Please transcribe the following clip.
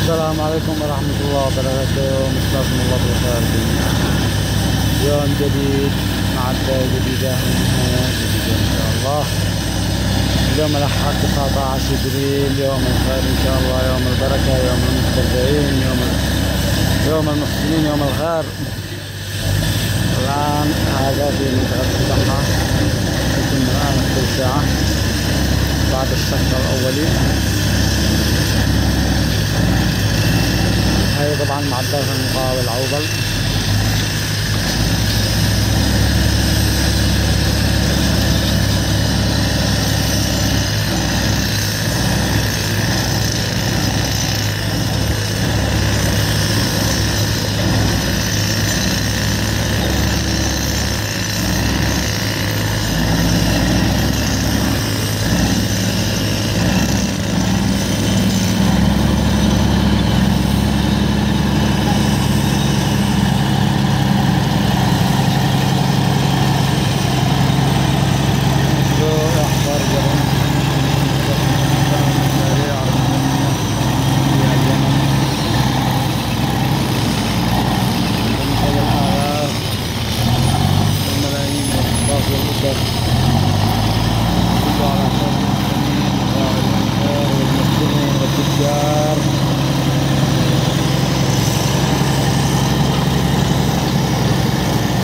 السلام عليكم ورحمة الله وبركاته. مساكم الله بالخير جميعا. يوم جديد مع بداية جديدة ونهاية جديدة إن شاء الله. اليوم الأحد 19 إبريل، يوم الخير إن شاء الله، يوم البركة، يوم المتبرعين، يوم المحسنين، يوم الخير. الآن هذا في منطقة الصحة، يتم الآن التوسعة بعد الشق الأولي. هاي طبعا معدات المقاول العوبل.